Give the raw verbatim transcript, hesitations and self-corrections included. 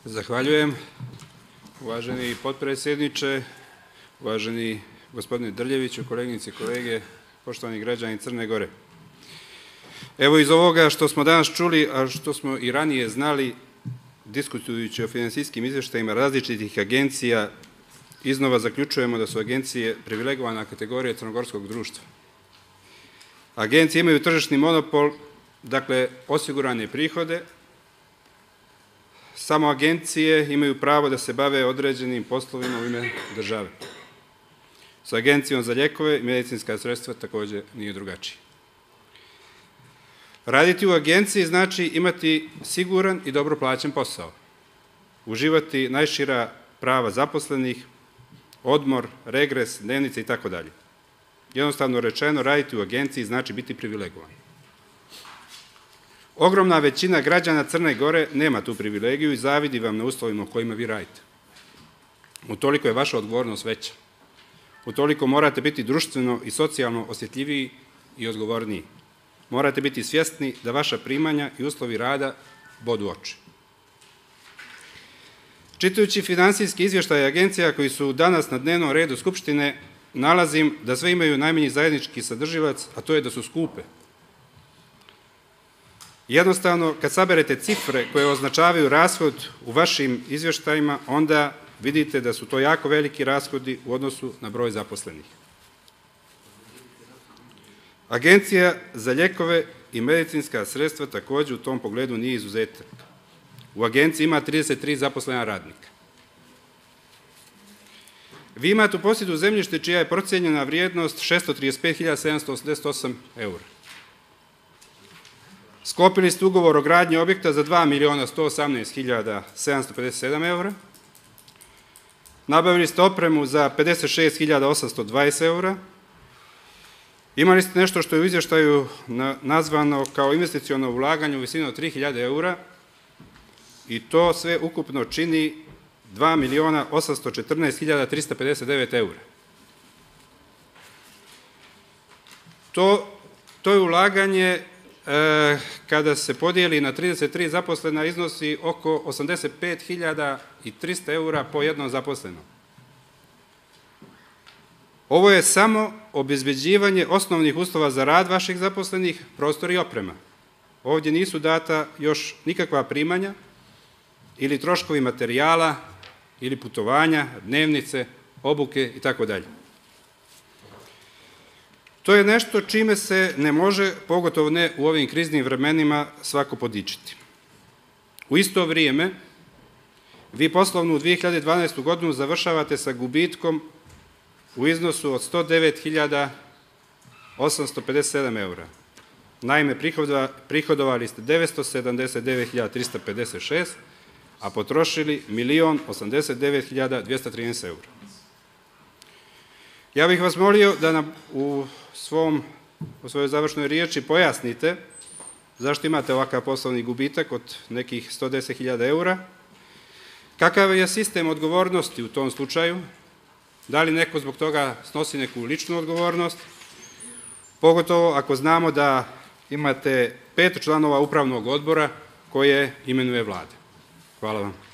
Zahvaljujem. Uvaženi potpredsjedniče, uvaženi gospodine Drljeviću, koleginice i kolege, poštovani građani Crne Gore. Evo iz ovoga što smo danas čuli, a što smo i ranije znali, diskutujući o finansijskim izvještajima različitih agencija, iznova zaključujemo da su agencije privilegovana kategorija crnogorskog društva. Agencije imaju tržišni monopol, dakle osigurane prihode. Samo agencije imaju pravo da se bave određenim poslovima u ime države. Sa Agencijom za lijekove i medicinska sredstva također nije drugačije. Raditi u agenciji znači imati siguran i dobro plaćen posao. Uživati najšira prava zaposlenih, odmor, regres, dnevnice i tako dalje. Jednostavno rečeno, raditi u agenciji znači biti privilegovan. Ogromna većina građana Crne Gore nema tu privilegiju i zavidi vam na uslovima u kojima vi radite. Utoliko je vaša odgovornost veća. Utoliko morate biti društveno i socijalno osjetljiviji i odgovorniji. Morate biti svjesni da vaša primanja i uslovi rada bodu oči. Čitajući finansijski izvještaj agencija koji su danas na dnevnom redu Skupštine, nalazim da sve imaju najmanji zajednički sadržilac, a to je da su skupe. Jednostavno, kad saberete cifre koje označavaju rashod u vašim izvještajima, onda vidite da su to jako veliki rashodi u odnosu na broj zaposlenih. Agencija za lijekove i medicinska sredstva također u tom pogledu nije izuzetak. U agenciji ima trideset tri zaposlena radnika. Vi imate u posjedu zemljište čija je procijenjena vrijednost šesto trideset pet hiljada sedamsto osamdeset osam eura. Sklopili ste ugovor o gradnji objekta za dva miliona sto osamnaest hiljada sedamsto pedeset sedam eura. Nabavili ste opremu za pedeset šest hiljada osamsto dvadeset eura. Imali ste nešto što je u izvještaju nazvano kao investiciono ulaganje u visini od tri hiljade eura i to sve ukupno čini dva miliona osamsto četrnaest hiljada trista pedeset devet eura. To, to je ulaganje e, kada se podijeli na trideset tri zaposlena iznosi oko osamdeset pet hiljada trista eura po jednom zaposlenom. Ovo je samo obezbeđivanje osnovnih uslova za rad vaših zaposlenih, prostor i oprema. Ovdje nisu data još nikakva primanja ili troškovi materijala ili putovanja, dnevnice, obuke i tako dalje. To je nešto čime se ne može, pogotovo ne u ovim kriznim vremenima, svako podičiti. U isto vrijeme, vi poslovnu dvije hiljade dvanaestu godinu završavate sa gubitkom u iznosu od sto devet hiljada osamsto pedeset sedam eura. Naime, prihodovali ste devetsto sedamdeset devet hiljada trista pedeset šest, a potrošili milion osamdeset devet hiljada dvjesto trinaest eura. Ja bih vas molio da nam u, svom, u svojoj završnoj riječi pojasnite zašto imate ovakav poslovni gubitak od nekih sto deset hiljada eura, kakav je sistem odgovornosti u tom slučaju, da li neko zbog toga snosi neku ličnu odgovornost, pogotovo ako znamo da imate pet članova upravnog odbora koje imenuje Vlada. Hvala vam.